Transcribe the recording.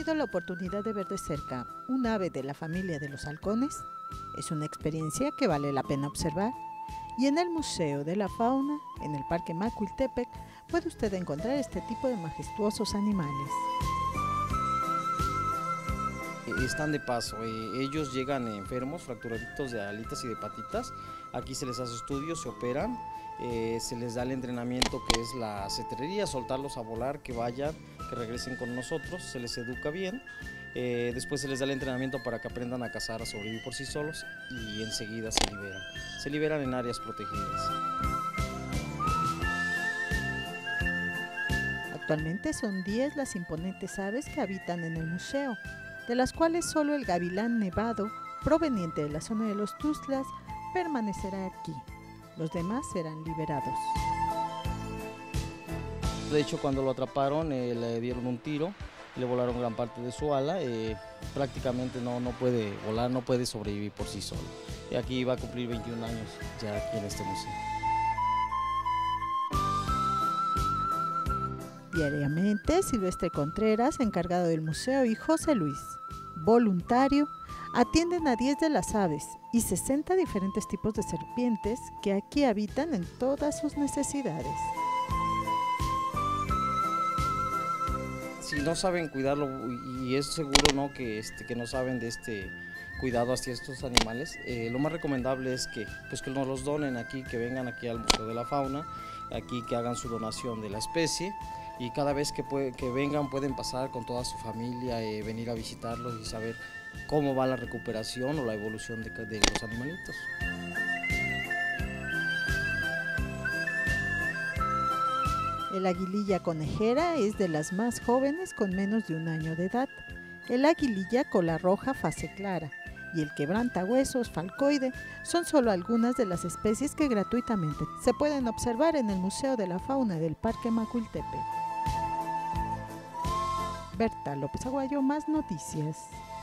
tenido la oportunidad de ver de cerca un ave de la familia de los halcones? Es una experiencia que vale la pena observar. Y en el Museo de la Fauna, en el Parque Macuiltepec, puede usted encontrar este tipo de majestuosos animales. Están de paso, ellos llegan enfermos, fracturaditos de alitas y de patitas. Aquí se les hace estudios, se operan, se les da el entrenamiento que es la cetrería, soltarlos a volar, que vayan, que regresen con nosotros, se les educa bien. Después se les da el entrenamiento para que aprendan a cazar, a sobrevivir por sí solos y enseguida se liberan. Se liberan en áreas protegidas. Actualmente son 10 las imponentes aves que habitan en el museo, de las cuales solo el gavilán nevado, proveniente de la zona de los Tuxtlas, permanecerá aquí. Los demás serán liberados. De hecho, cuando lo atraparon, le dieron un tiro, le volaron gran parte de su ala, prácticamente no puede volar, no puede sobrevivir por sí solo. Y aquí va a cumplir 21 años ya aquí en este museo. Diariamente, Silvestre Contreras, encargado del museo, y José Luis, voluntario, atienden a 10 de las aves y 60 diferentes tipos de serpientes que aquí habitan en todas sus necesidades. Si no saben cuidarlo, y es seguro ¿no? que no saben de este cuidado hacia estos animales, lo más recomendable es que nos los donen aquí, que vengan aquí al Museo de la Fauna, aquí que hagan su donación de la especie. Y cada vez que vengan pueden pasar con toda su familia, venir a visitarlos y saber cómo va la recuperación o la evolución de los animalitos. El aguililla conejera es de las más jóvenes con menos de un año de edad. El aguililla cola roja fase clara y el quebrantahuesos falcoide son solo algunas de las especies que gratuitamente se pueden observar en el Museo de la Fauna del Parque Macuiltepec. Berta López Aguayo, Más Noticias.